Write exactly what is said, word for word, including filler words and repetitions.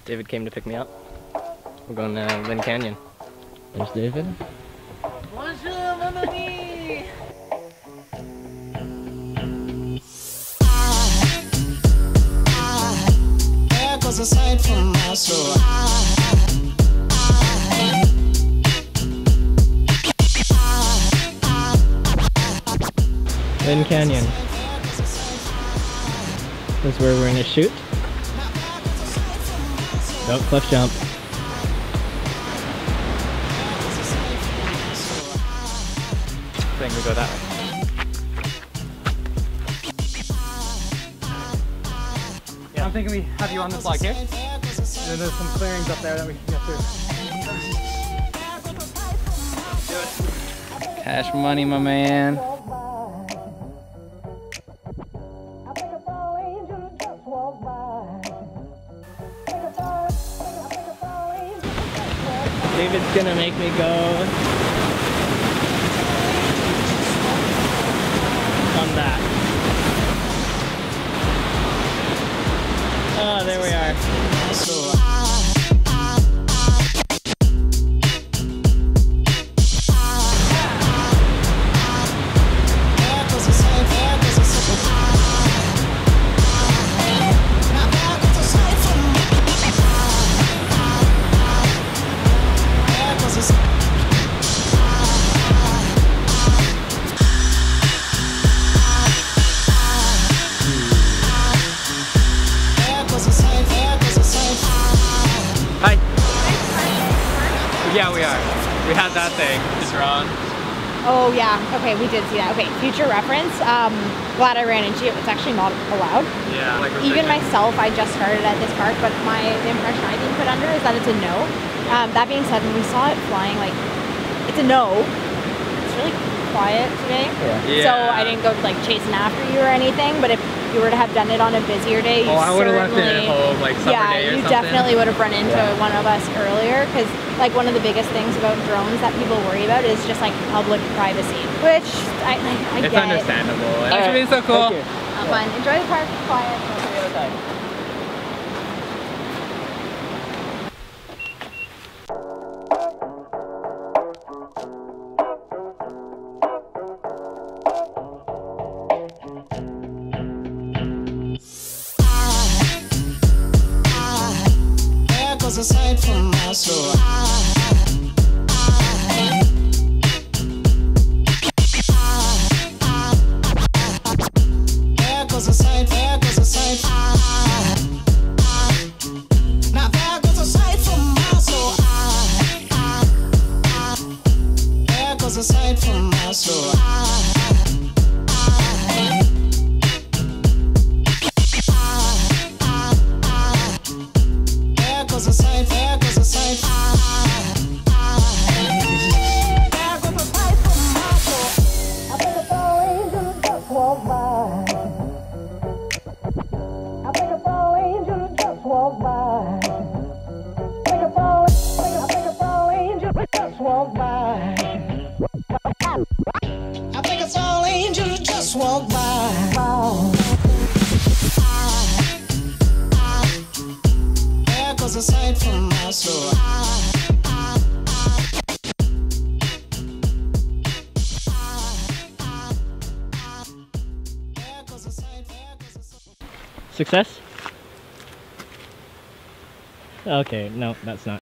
David came to pick me up. We're going to Lynn Canyon. There's David. Bonjour, mon ami! There goes a sight from my soul. Lynn Canyon. This is where we're gonna shoot. Nope, cliff jump. I think we go that way. Yeah, I'm thinking we have you on this log here. And then there's some clearings up there that we can get through. Do it. Cash money, my man. David's gonna make me go on that. Oh, there we are. Hi. Yeah, we are. We had that thing. It's wrong. Oh yeah, okay, we did see that. Okay, future reference, um, glad I ran into it. It's actually not allowed. Yeah. Like Even myself, I just started at this park, but my the impression I being put under is that it's a no. Um, that being said, when we saw it flying, like, it's a no. It's really quiet today. Yeah. Yeah. So I didn't go like chasing after you or anything, but if you were to have done it on a busier day, you oh, I would have left it certainly- at home, like summer yeah, day or you something. definitely would have run into Yeah. one of us earlier, because like one of the biggest things about drones that people worry about is just like public privacy, which I, I, I It's get. understandable. It Right. should be so cool. Have fun. Enjoy the park. Quiet. There goes a sight from my soul. There goes a sight, there goes a sight. Now there goes a sight from my soul. There goes a sight from my soul. There goes a sight, there goes a sight. There goes a sight from my soul. I think it's all angels just walk by. I think it's all angels just walk by. I think it's all, I think it's all angels just walk by. I think it's all angels just walk by. There goes a sight from my soul. There goes a sight, there goes a sight. Success? Okay, no, that's not.